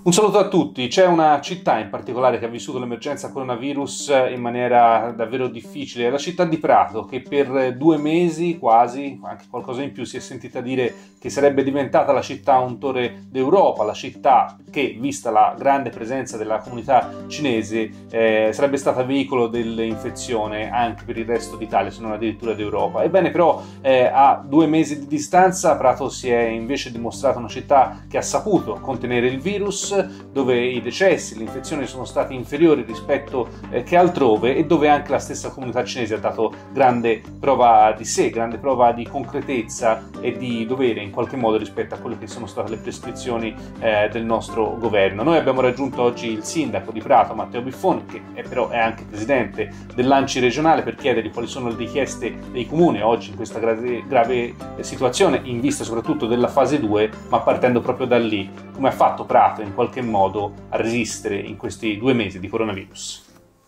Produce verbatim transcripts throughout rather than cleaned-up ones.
Un saluto a tutti. C'è una città in particolare che ha vissuto l'emergenza coronavirus in maniera davvero difficile, è la città di Prato, che per due mesi quasi, anche qualcosa in più, si è sentita dire che sarebbe diventata la città untore d'Europa, la città che, vista la grande presenza della comunità cinese, eh, sarebbe stata veicolo dell'infezione anche per il resto d'Italia, se non addirittura d'Europa. Ebbene, però, eh, a due mesi di distanza Prato si è invece dimostrata una città che ha saputo contenere il virus, dove i decessi, le infezioni sono stati inferiori rispetto eh, che altrove, e dove anche la stessa comunità cinese ha dato grande prova di sé, grande prova di concretezza e di dovere in qualche modo rispetto a quelle che sono state le prescrizioni eh, del nostro governo. Noi abbiamo raggiunto oggi il sindaco di Prato, Matteo Biffoni, che è, però è anche presidente dell'A N C I regionale, per chiedergli quali sono le richieste dei comuni oggi in questa grave, grave situazione, in vista soprattutto della fase due, ma partendo proprio da lì. Come ha fatto Prato in qualche modo a resistere in questi due mesi di coronavirus?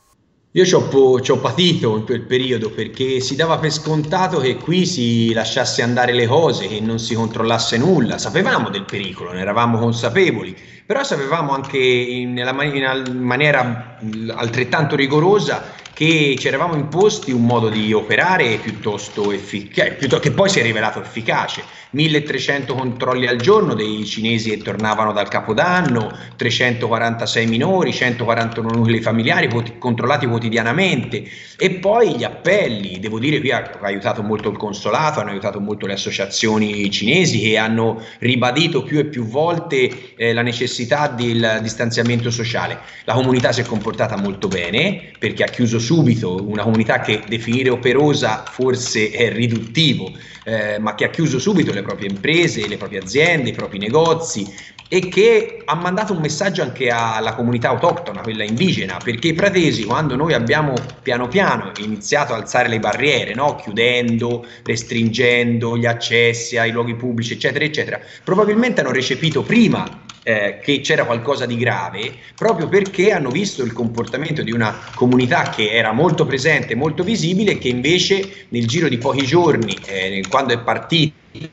Io ci ho, ci ho patito in quel periodo, perché si dava per scontato che qui si lasciasse andare le cose, che non si controllasse nulla. Sapevamo del pericolo, ne eravamo consapevoli, però sapevamo anche in, nella man- in maniera altrettanto rigorosa che ci eravamo imposti un modo di operare piuttosto efficace, piuttosto che poi si è rivelato efficace. milletrecento controlli al giorno dei cinesi che tornavano dal Capodanno, trecentoquarantasei minori, centoquarantuno nuclei familiari controllati quotidianamente, e poi gli appelli. Devo dire, qui ha aiutato molto il consolato, hanno aiutato molto le associazioni cinesi, che hanno ribadito più e più volte eh, la necessità del distanziamento sociale. La comunità si è comportata molto bene, perché ha chiuso subito, una comunità che definire operosa forse è riduttivo, eh, ma che ha chiuso subito le proprie imprese, le proprie aziende, i propri negozi, e che ha mandato un messaggio anche alla comunità autoctona, quella indigena, perché i pratesi, quando noi abbiamo piano piano iniziato ad alzare le barriere, no? Chiudendo, restringendo gli accessi ai luoghi pubblici, eccetera, eccetera, probabilmente hanno recepito prima Eh, che c'era qualcosa di grave, proprio perché hanno visto il comportamento di una comunità che era molto presente, molto visibile, che invece nel giro di pochi giorni, eh, quando è partita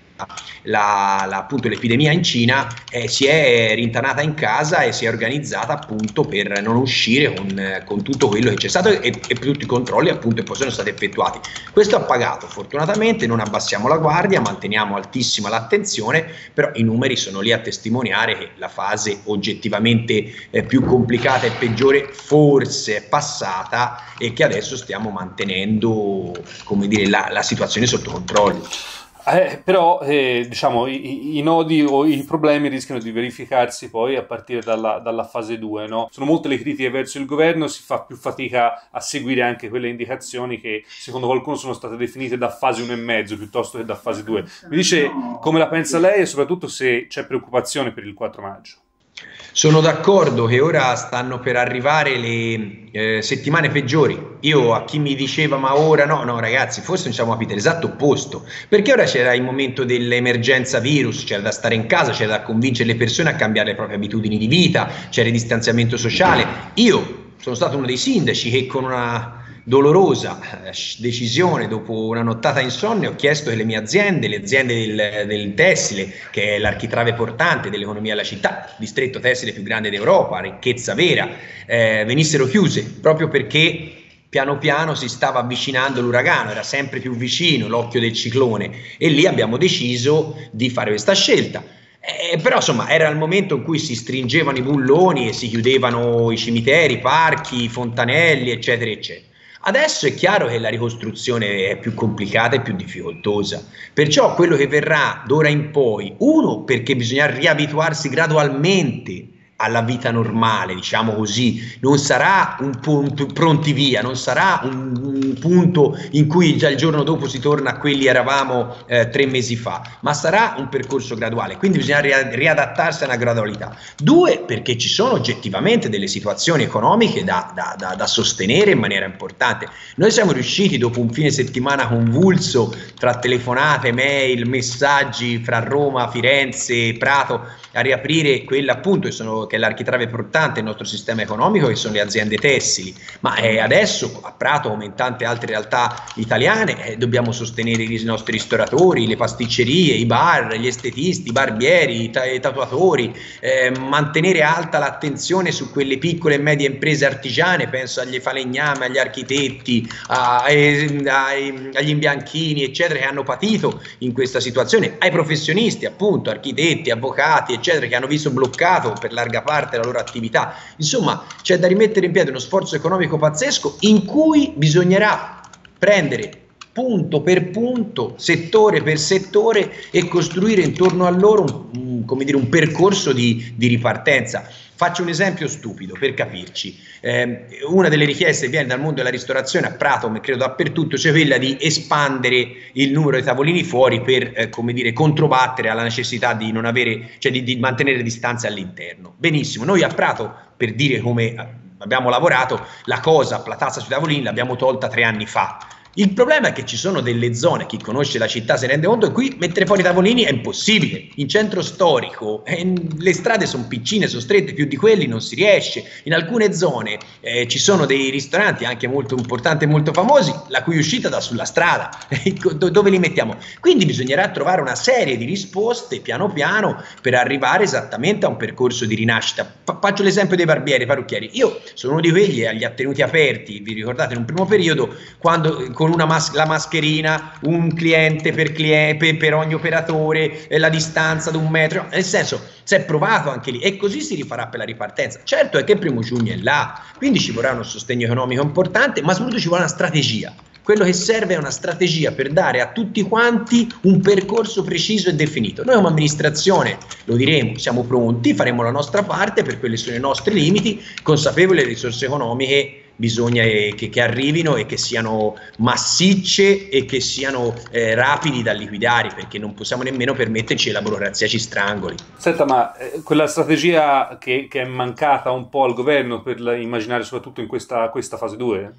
la, la, appunto l'epidemia in Cina, eh, si è rintanata in casa e si è organizzata appunto per non uscire con, con tutto quello che c'è stato, e, e tutti i controlli appunto che poi sono stati effettuati. Questo ha pagato, fortunatamente non abbassiamo la guardia, manteniamo altissima l'attenzione, però i numeri sono lì a testimoniare che la fase oggettivamente eh, più complicata e peggiore forse è passata, e che adesso stiamo mantenendo, come dire, la, la situazione sotto controllo. Eh, però eh, diciamo i, i nodi o i problemi rischiano di verificarsi poi a partire dalla, dalla fase due, no? Sono molte le critiche verso il governo, si fa più fatica a seguire anche quelle indicazioni che secondo qualcuno sono state definite da fase uno e mezzo piuttosto che da fase due. Mi dice come la pensa lei e soprattutto se c'è preoccupazione per il quattro maggio. Sono d'accordo che ora stanno per arrivare le eh, settimane peggiori. Io, a chi mi diceva ma ora no, no ragazzi, forse siamo capiti l'esatto opposto, perché ora c'era il momento dell'emergenza virus, c'era da stare in casa, c'era da convincere le persone a cambiare le proprie abitudini di vita, c'era il distanziamento sociale. Io sono stato uno dei sindaci che, con una dolorosa decisione, dopo una nottata insonne, ho chiesto che le mie aziende, le aziende del, del tessile, che è l'architrave portante dell'economia della città, distretto tessile più grande d'Europa, ricchezza vera, eh, venissero chiuse, proprio perché piano piano si stava avvicinando l'uragano, era sempre più vicino l'occhio del ciclone, e lì abbiamo deciso di fare questa scelta. Eh, però insomma era il momento in cui si stringevano i bulloni e si chiudevano i cimiteri, i parchi, i fontanelli, eccetera, eccetera. Adesso è chiaro che la ricostruzione è più complicata e più difficoltosa, perciò quello che verrà d'ora in poi, uno, perché bisogna riabituarsi gradualmente alla vita normale, diciamo così, non sarà un punto pronti via, non sarà un, un punto in cui già il giorno dopo si torna a quelli eravamo eh, tre mesi fa, ma sarà un percorso graduale, quindi bisogna ri- riadattarsi a una gradualità. Due, perché ci sono oggettivamente delle situazioni economiche da, da, da, da sostenere in maniera importante. Noi siamo riusciti, dopo un fine settimana convulso tra telefonate, mail, messaggi fra Roma, Firenze, Prato, a riaprire quella appunto che sono sono, che è l'architrave portante del nostro sistema economico, che sono le aziende tessili, ma eh, adesso a Prato, come in tante altre realtà italiane, eh, dobbiamo sostenere i nostri ristoratori, le pasticcerie, i bar, gli estetisti, i barbieri, i, ta i tatuatori, eh, mantenere alta l'attenzione su quelle piccole e medie imprese artigiane, penso agli falegnami, agli architetti, a, ai, ai, agli imbianchini, eccetera, che hanno patito in questa situazione, ai professionisti, appunto, architetti, avvocati, eccetera, che hanno visto bloccato per larga parte la loro attività. Insomma, c'è da rimettere in piedi uno sforzo economico pazzesco in cui bisognerà prendere punto per punto, settore per settore, e costruire intorno a loro un, come dire, un percorso di, di ripartenza. Faccio un esempio stupido per capirci. Eh, una delle richieste che viene dal mondo della ristorazione a Prato, ma credo dappertutto, cioè quella di espandere il numero di tavolini fuori per eh, come dire, controbattere alla necessità di non avere, cioè di, di mantenere distanze all'interno. Benissimo, noi a Prato, per dire come abbiamo lavorato, la cosa, la tassa sui tavolini l'abbiamo tolta tre anni fa. Il problema è che ci sono delle zone, chi conosce la città si rende conto, che qui mettere fuori i tavolini è impossibile. In centro storico eh, le strade sono piccine, sono strette, più di quelli non si riesce. In alcune zone eh, ci sono dei ristoranti anche molto importanti e molto famosi, la cui uscita da sulla strada. Dove li mettiamo? Quindi bisognerà trovare una serie di risposte piano piano per arrivare esattamente a un percorso di rinascita. Fa faccio l'esempio dei barbieri, dei parrucchieri. Io sono uno di quelli che li ha tenuti aperti, vi ricordate, in un primo periodo, quando con una mas la mascherina, un cliente per, cliente per ogni operatore, eh, la distanza di un metro, nel senso, si è provato anche lì, e così si rifarà per la ripartenza. Certo è che il primo giugno è là, quindi ci vorrà uno sostegno economico importante, ma soprattutto ci vorrà una strategia. Quello che serve è una strategia per dare a tutti quanti un percorso preciso e definito. Noi come amministrazione, lo diremo, siamo pronti, faremo la nostra parte per quelli sono i nostri limiti, consapevoli delle risorse economiche bisogna che, che arrivino e che siano massicce e che siano eh, rapidi da liquidare, perché non possiamo nemmeno permetterci che la burocrazia ci strangoli. Senta, ma eh, quella strategia che, che è mancata un po' al governo per immaginare soprattutto in questa, questa fase due?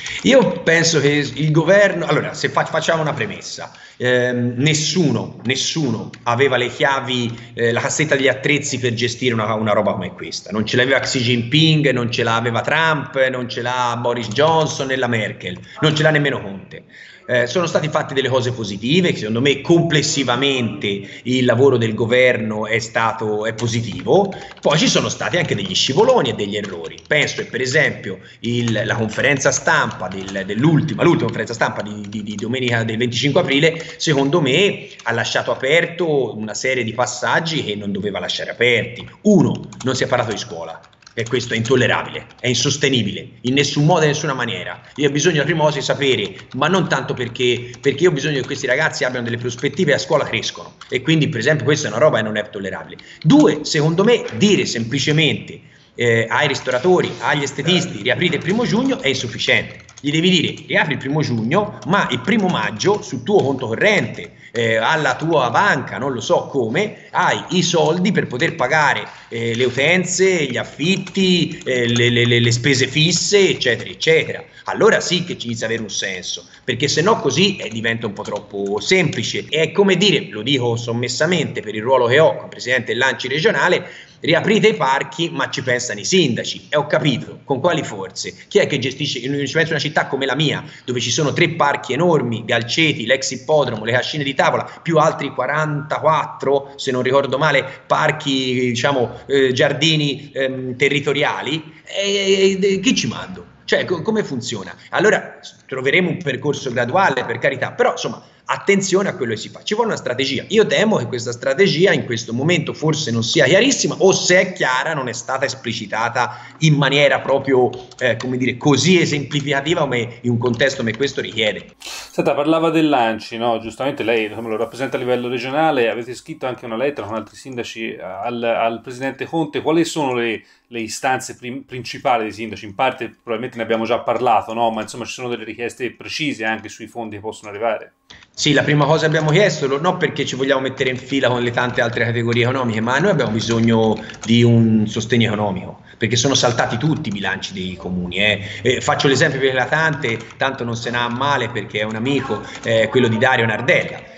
Io penso che il governo, allora se fa, facciamo una premessa, eh, nessuno, nessuno aveva le chiavi, eh, la cassetta degli attrezzi per gestire una, una roba come questa, non ce l'aveva Xi Jinping, non ce l'aveva Trump, non ce l'ha Boris Johnson né la Merkel, non ce l'ha nemmeno Conte. Eh, sono stati fatti delle cose positive, secondo me complessivamente il lavoro del governo è stato è positivo, poi ci sono stati anche degli scivoloni e degli errori. Penso che per esempio il, la conferenza stampa del, dell'ultima, l'ultima conferenza stampa di, di, di domenica del venticinque aprile, secondo me ha lasciato aperto una serie di passaggi che non doveva lasciare aperti. Uno, non si è parlato di scuola. E questo è intollerabile, è insostenibile, in nessun modo e in nessuna maniera. Io ho bisogno, la prima cosa, di sapere, ma non tanto perché, perché io ho bisogno che questi ragazzi abbiano delle prospettive e a scuola crescono. E quindi, per esempio, questa è una roba che non è tollerabile. Due, secondo me, dire semplicemente eh, ai ristoratori, agli estetisti, riaprite il primo giugno è insufficiente. Gli devi dire, riapri il primo giugno, ma il primo maggio sul tuo conto corrente, eh, alla tua banca, non lo so come, hai i soldi per poter pagare eh, le utenze, gli affitti, eh, le, le, le spese fisse, eccetera, eccetera. Allora sì che ci inizia ad avere un senso, perché se no così eh, diventa un po' troppo semplice. È come dire, lo dico sommessamente per il ruolo che ho come presidente dell'A N C I regionale, riaprite i parchi ma ci pensano i sindaci, e ho capito con quali forze. Chi è che gestisce? Ci penso una città come la mia, dove ci sono tre parchi enormi, Galceti, l'ex ippodromo, le cascine di tavola, più altri quarantaquattro, se non ricordo male, parchi, diciamo, eh, giardini ehm, territoriali, e, e, e chi ci mando? Cioè, co come funziona? Allora troveremo un percorso graduale, per carità, però insomma attenzione a quello che si fa, ci vuole una strategia. Io temo che questa strategia in questo momento forse non sia chiarissima, o se è chiara non è stata esplicitata in maniera proprio eh, come dire, così esemplificativa come in un contesto come questo richiede. Senta, parlava dell'A N C I, no? Giustamente lei lo rappresenta a livello regionale, avete scritto anche una lettera con altri sindaci al, al presidente Conte. Quali sono le, le istanze prim principali dei sindaci? In parte probabilmente ne abbiamo già parlato, no? Ma insomma ci sono delle richieste precise anche sui fondi che possono arrivare. Sì, la prima cosa che abbiamo chiesto, non perché ci vogliamo mettere in fila con le tante altre categorie economiche, ma noi abbiamo bisogno di un sostegno economico, perché sono saltati tutti i bilanci dei comuni. Eh. Eh, faccio l'esempio più eclatante, tanto non se ne ha a male perché è un amico, eh, quello di Dario Nardella.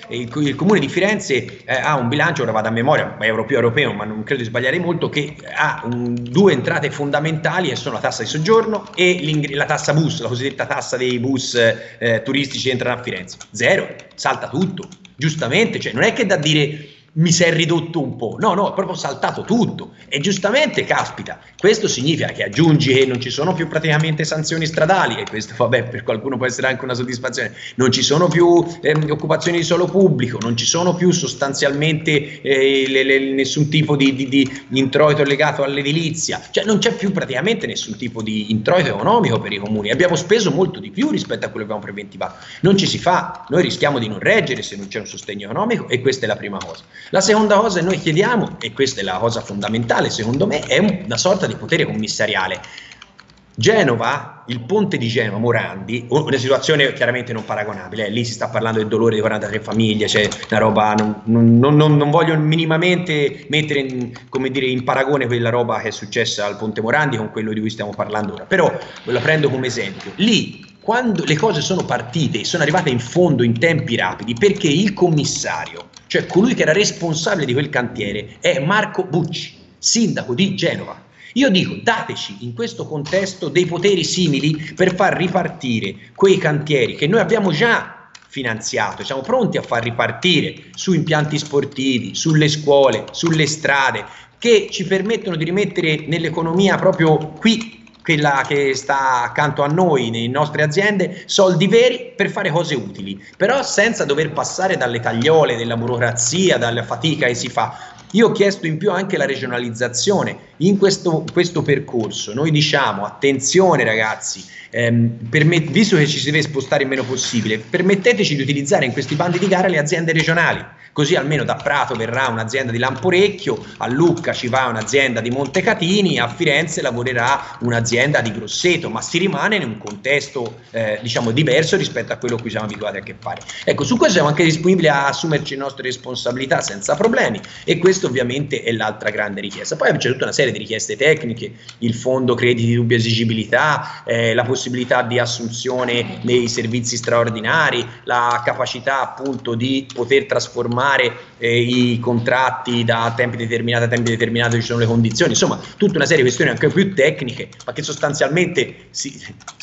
il, il comune di Firenze eh, ha un bilancio, ora vado a memoria, ma è europeo, europeo, ma non credo di sbagliare molto, che ha un, due entrate fondamentali, e sono la tassa di soggiorno e la tassa bus, la cosiddetta tassa dei bus eh, turistici che entrano a Firenze. Zero, salta tutto, giustamente, cioè non è che da dire mi si è ridotto un po', no, no, è proprio saltato tutto, e giustamente, caspita, questo significa che aggiungi che non ci sono più praticamente sanzioni stradali, e questo vabbè per qualcuno può essere anche una soddisfazione, non ci sono più eh, occupazioni di suolo pubblico, non ci sono più sostanzialmente eh, le, le, nessun tipo di, di, di introito legato all'edilizia, cioè non c'è più praticamente nessun tipo di introito economico per i comuni, abbiamo speso molto di più rispetto a quello che abbiamo preventivato, non ci si fa, noi rischiamo di non reggere se non c'è un sostegno economico, e questa è la prima cosa. La seconda cosa che noi chiediamo, e questa è la cosa fondamentale secondo me, è una sorta di potere commissariale. Genova, il ponte di Genova, Morandi, una situazione chiaramente non paragonabile, eh, lì si sta parlando del dolore di quarantatré famiglie, c'è una roba, non, non, non, non voglio minimamente mettere in, come dire, in paragone quella roba che è successa al ponte Morandi con quello di cui stiamo parlando ora, però la prendo come esempio. Lì, quando le cose sono partite e sono arrivate in fondo in tempi rapidi, perché il commissario, cioè colui che era responsabile di quel cantiere, è Marco Bucci, sindaco di Genova. Io dico, dateci in questo contesto dei poteri simili per far ripartire quei cantieri che noi abbiamo già finanziato, siamo pronti a far ripartire su impianti sportivi, sulle scuole, sulle strade, che ci permettono di rimettere nell'economia proprio qui, quella che sta accanto a noi, nelle nostre aziende, soldi veri per fare cose utili, però senza dover passare dalle tagliole della burocrazia, dalla fatica che si fa. Io ho chiesto in più anche la regionalizzazione in questo, questo percorso. Noi diciamo attenzione ragazzi, ehm, permet- visto che ci si deve spostare il meno possibile, permetteteci di utilizzare in questi bandi di gara le aziende regionali, così almeno da Prato verrà un'azienda di Lamporecchio, a Lucca ci va un'azienda di Montecatini, a Firenze lavorerà un'azienda di Grosseto, ma si rimane in un contesto eh, diciamo diverso rispetto a quello a cui siamo abituati a che fare. Ecco, su questo siamo anche disponibili a assumerci le nostre responsabilità senza problemi, e questo ovviamente è l'altra grande richiesta. Poi c'è tutta una serie di richieste tecniche, il fondo crediti di dubbia esigibilità, eh, la possibilità di assunzione nei servizi straordinari, la capacità appunto di poter trasformare eh, i contratti da tempi determinati a tempi determinati, ci sono le condizioni, insomma tutta una serie di questioni anche più tecniche, ma che sostanzialmente sì,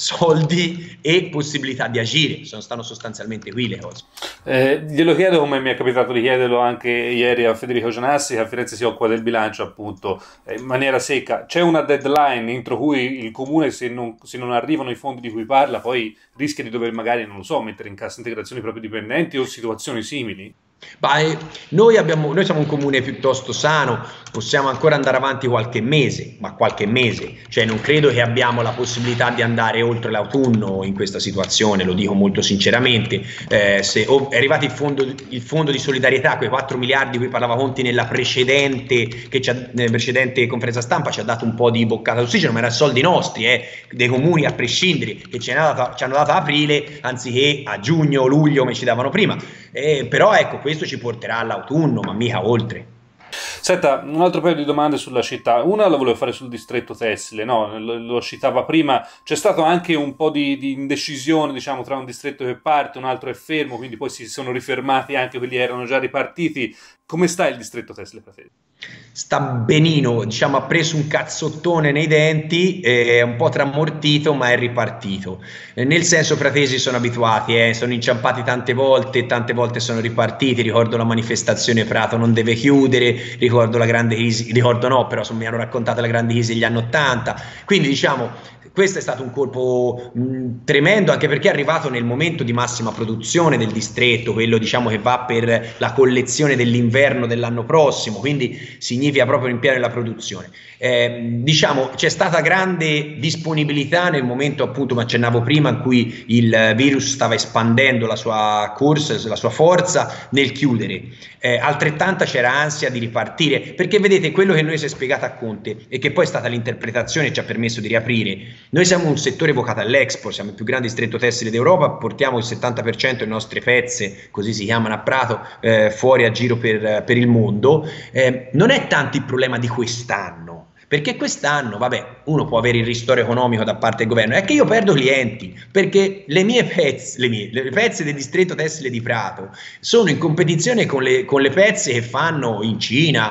soldi e possibilità di agire sono, stanno sostanzialmente qui le cose. Eh, glielo chiedo come mi è capitato di chiederlo anche ieri a Federico Gianassi, che a Firenze si occupa del bilancio appunto eh, in maniera secca. C'è una deadline entro cui il comune, se non, se non arrivano i fondi di cui parla, poi rischia di dover magari, non lo so, mettere in cassa integrazione i propri dipendenti o situazioni simili? Beh, noi, abbiamo, noi siamo un comune piuttosto sano, possiamo ancora andare avanti qualche mese, ma qualche mese, cioè non credo che abbiamo la possibilità di andare oltre l'autunno in questa situazione, lo dico molto sinceramente. Eh, se oh, è arrivato il fondo, il fondo di solidarietà, quei quattro miliardi di cui parlava Conti nella precedente, che ci ha, nella precedente conferenza stampa, ci ha dato un po' di boccata d'ossigeno, ma erano soldi nostri, eh, dei comuni a prescindere, che ci hanno dato, ci hanno dato a aprile anziché a giugno o luglio come ci davano prima, eh, però ecco, questo ci porterà all'autunno, ma mica oltre. Senta, un altro paio di domande sulla città. Una la volevo fare sul distretto tessile, no? Lo, lo citava prima, c'è stato anche un po' di, di indecisione, diciamo, tra un distretto che parte, un altro è fermo, quindi poi si sono rifermati anche quelli che erano già ripartiti. Come sta il distretto tessile Pratesi? Sta benino, diciamo, ha preso un cazzottone nei denti, è un po' tramortito, ma è ripartito. Eh, nel senso, Pratesi sono abituati, eh, sono inciampati tante volte, tante volte sono ripartiti. Ricordo la manifestazione Prato non deve chiudere, ricordo la grande crisi, ricordo no, però mi hanno raccontato la grande crisi degli anni Ottanta. Quindi, diciamo, questo è stato un colpo mh, tremendo, anche perché è arrivato nel momento di massima produzione del distretto, quello diciamo che va per la collezione dell'inverno dell'anno prossimo, quindi significa proprio rimpiare la produzione. Eh, diciamo c'è stata grande disponibilità nel momento, appunto, ma accennavo prima, in cui il virus stava espandendo la sua corsa, la sua forza nel chiudere. Eh, altrettanta c'era ansia di ripartire, perché vedete, quello che noi si è spiegato a Conte e che poi è stata l'interpretazione che ci ha permesso di riaprire: noi siamo un settore vocato all'export, siamo il più grande distretto tessile d'Europa, portiamo il settanta per cento delle nostre pezze, così si chiamano a Prato, eh, fuori a giro per, per il mondo. Eh, non è tanto il problema di quest'anno, perché quest'anno, vabbè, uno può avere il ristoro economico da parte del governo, è che io perdo clienti, perché le mie pezze, le, mie, le pezze del distretto tessile di Prato sono in competizione con le, con le pezze che fanno in Cina,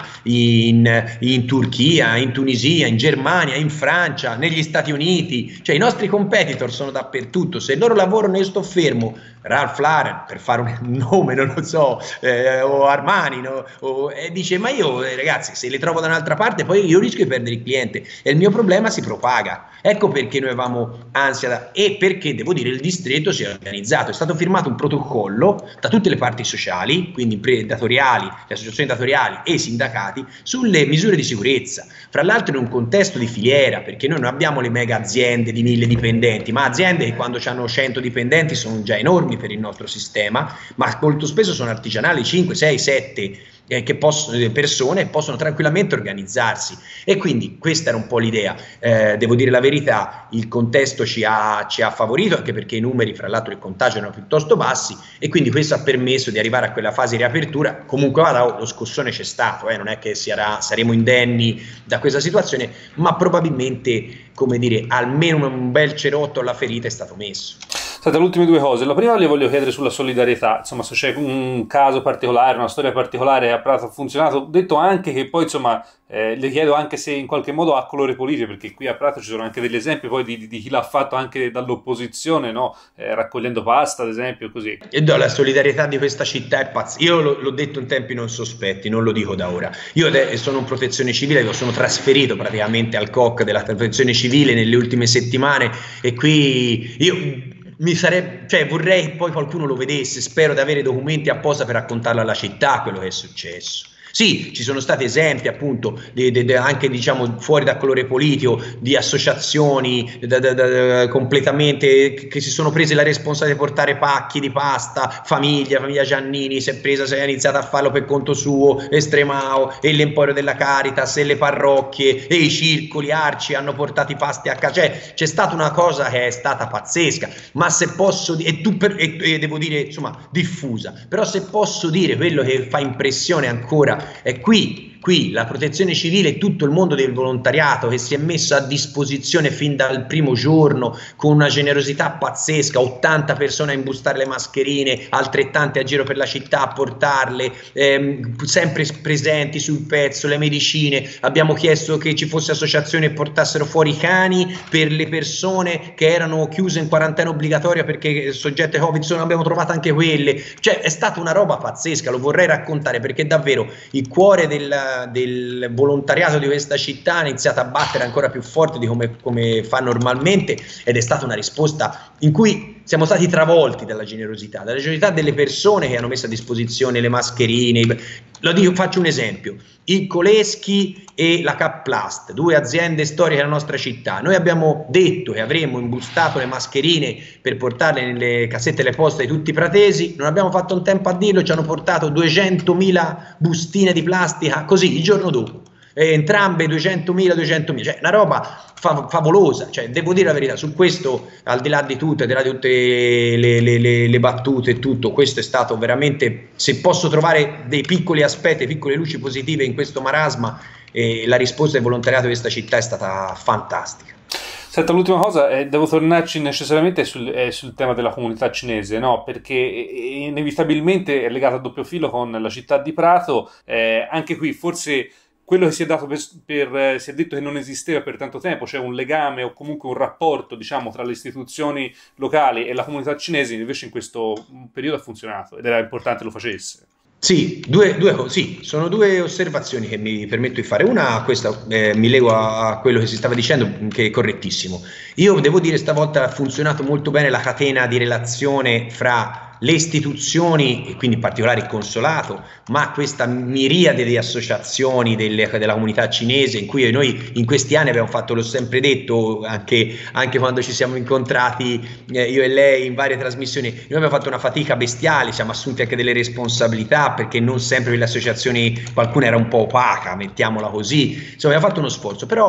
in, in Turchia, in Tunisia, in Germania, in Francia, negli Stati Uniti, cioè i nostri competitor sono dappertutto. Se loro lavorano io sto fermo, Ralph Lauren, per fare un nome, non lo so, eh, o Armani, no? o, e dice ma io eh, ragazzi se le trovo da un'altra parte poi io rischio di perdere il cliente e il mio problema si propaga. Ecco perché noi avevamo ansia da, e perché devo dire il distretto si è organizzato, è stato firmato un protocollo da tutte le parti sociali, quindi datoriali, le associazioni datoriali e i sindacati, sulle misure di sicurezza, fra l'altro in un contesto di filiera, perché noi non abbiamo le mega aziende di mille dipendenti, ma aziende che quando hanno cento dipendenti sono già enormi per il nostro sistema, ma molto spesso sono artigianali, cinque, sei, sette eh, che possono, persone possono tranquillamente organizzarsi, e quindi questa era un po' l'idea. Eh, devo dire la verità, il contesto ci ha, ci ha favorito, anche perché i numeri fra l'altro del contagio erano piuttosto bassi, e quindi questo ha permesso di arrivare a quella fase di riapertura. Comunque vada, lo scossone c'è stato, eh, non è che sarà, saremo indenni da questa situazione, ma probabilmente, come dire, almeno un bel cerotto alla ferita è stato messo. State, le ultime due cose. La prima le voglio chiedere sulla solidarietà, insomma, se c'è un caso particolare, una storia particolare a Prato ha funzionato, detto anche che poi insomma eh, le chiedo anche se in qualche modo ha colore politico, perché qui a Prato ci sono anche degli esempi poi di, di chi l'ha fatto anche dall'opposizione, no? eh, raccogliendo pasta ad esempio, così. E no, la solidarietà di questa città è pazzesca. Io lo, l'ho detto in tempi non sospetti, non lo dico da ora. Io sono in protezione civile, io sono trasferito praticamente al C O C della protezione civile nelle ultime settimane, e qui io mi sarebbe, cioè vorrei che poi qualcuno lo vedesse, spero di avere documenti apposta per raccontarlo alla città quello che è successo. Sì, ci sono stati esempi appunto de, de, de, anche diciamo fuori da colore politico, di associazioni da, da, da, completamente che, che si sono prese la responsabilità di portare pacchi di pasta, famiglia, famiglia Giannini si è presa, si è iniziata a farlo per conto suo, Estremao e l'Emporio della Caritas e le parrocchie e i circoli Arci hanno portato i pasti a casa, cioè c'è stata una cosa che è stata pazzesca, ma se posso dire, e, tu per, e, e devo dire insomma diffusa, però se posso dire quello che fa impressione ancora è qui, qui la protezione civile e tutto il mondo del volontariato che si è messo a disposizione fin dal primo giorno con una generosità pazzesca, ottanta persone a imbustare le mascherine, altrettante a giro per la città a portarle, ehm, sempre presenti sul pezzo, le medicine, abbiamo chiesto che ci fosse associazioni e portassero fuori i cani per le persone che erano chiuse in quarantena obbligatoria perché soggette Covid, sono, abbiamo trovato anche quelle, cioè è stata una roba pazzesca, lo vorrei raccontare perché davvero il cuore del del volontariato di questa città ha iniziato a battere ancora più forte di come, come fa normalmente, ed è stata una risposta in cui siamo stati travolti dalla generosità, dalla generosità delle persone che hanno messo a disposizione le mascherine. Lo dico, faccio un esempio, il Coleschi e la Caplast, due aziende storiche della nostra città. Noi abbiamo detto che avremmo imbustato le mascherine per portarle nelle cassette delle poste di tutti i pratesi, non abbiamo fatto un tempo a dirlo, ci hanno portato duecentomila bustine di plastica così il giorno dopo, e entrambe duecentomila, duecentomila, cioè una roba fa favolosa, cioè devo dire la verità, su questo al di là di tutto, al di là di tutte le, le, le, le battute e tutto, questo è stato veramente, se posso trovare dei piccoli aspetti, piccole luci positive in questo marasma, eh, la risposta del volontariato di questa città è stata fantastica. Senta, l'ultima cosa, eh, devo tornarci necessariamente sul, eh, sul tema della comunità cinese, no? Perché inevitabilmente è legato a doppio filo con la città di Prato, eh, anche qui forse quello che si è dato per, per si è detto che non esisteva per tanto tempo, cioè un legame o comunque un rapporto, diciamo, tra le istituzioni locali e la comunità cinese, invece in questo periodo ha funzionato ed era importante lo facesse. Sì, due, due, sì, sono due osservazioni che mi permetto di fare. Una, questa eh, mi lego a, a quello che si stava dicendo, che è correttissimo. Io devo dire stavolta ha funzionato molto bene la catena di relazione fra le istituzioni, e quindi in particolare il consolato, ma questa miriade di associazioni delle, della comunità cinese, in cui noi in questi anni abbiamo fatto, l'ho sempre detto, anche, anche quando ci siamo incontrati eh, io e lei in varie trasmissioni, noi abbiamo fatto una fatica bestiale, siamo assunti anche delle responsabilità, perché non sempre le associazioni, qualcuna era un po' opaca, mettiamola così, insomma abbiamo fatto uno sforzo, però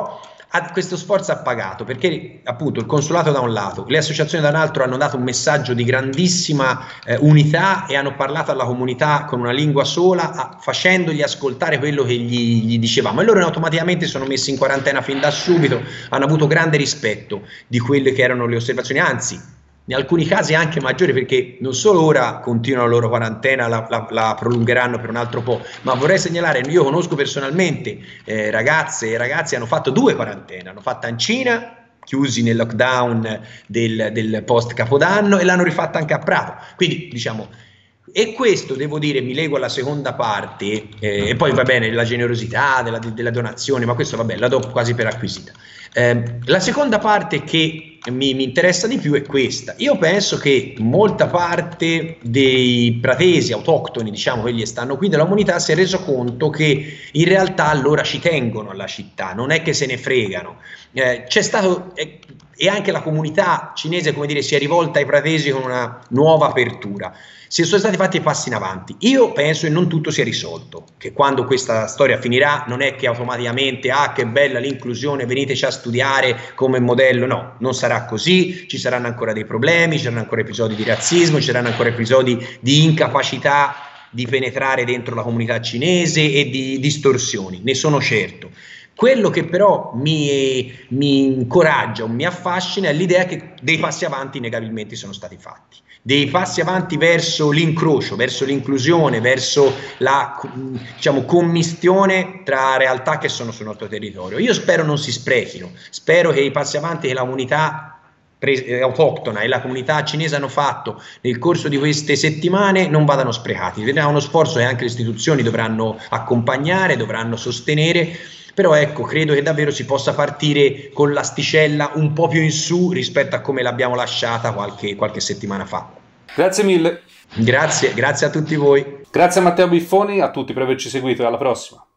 ha, questo sforzo ha pagato, perché appunto il consolato da un lato, le associazioni da un altro hanno dato un messaggio di grandissima eh, unità e hanno parlato alla comunità con una lingua sola, a, facendogli ascoltare quello che gli, gli dicevamo, e loro automaticamente sono messi in quarantena fin da subito, hanno avuto grande rispetto di quelle che erano le osservazioni, anzi in alcuni casi anche maggiori, perché non solo ora continuano la loro quarantena, la, la, la prolungheranno per un altro po', ma vorrei segnalare, io conosco personalmente eh, ragazze e ragazzi che hanno fatto due quarantene, hanno fatta in Cina, chiusi nel lockdown del, del post Capodanno, e l'hanno rifatta anche a Prato, quindi diciamo, e questo devo dire, mi lego alla seconda parte, eh, e poi va bene la generosità della, della donazione, ma questo vabbè la do quasi per acquisita. Eh, la seconda parte che mi, mi interessa di più è questa. Io penso che molta parte dei pratesi autoctoni, diciamo quelli che stanno qui della comunità, si è reso conto che in realtà loro ci tengono alla città, non è che se ne fregano. Eh, c'è stato eh, e anche la comunità cinese, come dire, si è rivolta ai pratesi con una nuova apertura. Si sono stati fatti passi in avanti. Io penso che non tutto sia risolto, che quando questa storia finirà non è che automaticamente, ah che bella l'inclusione, veniteci a studiare come modello, no, non sarà così, ci saranno ancora dei problemi, ci saranno ancora episodi di razzismo, ci saranno ancora episodi di incapacità di penetrare dentro la comunità cinese e di distorsioni, ne sono certo. Quello che però mi, mi incoraggia o mi affascina è l'idea che dei passi avanti innegabilmente sono stati fatti, dei passi avanti verso l'incrocio, verso l'inclusione, verso la, diciamo, commistione tra realtà che sono sul nostro territorio. Io spero non si sprechino, spero che i passi avanti che la comunità autoctona e la comunità cinese hanno fatto nel corso di queste settimane non vadano sprecati. È uno sforzo che anche le istituzioni dovranno accompagnare, dovranno sostenere. Però ecco, credo che davvero si possa partire con l'asticella un po' più in su rispetto a come l'abbiamo lasciata qualche, qualche settimana fa. Grazie mille. Grazie, grazie a tutti voi. Grazie a Matteo Biffoni, a tutti per averci seguito e alla prossima.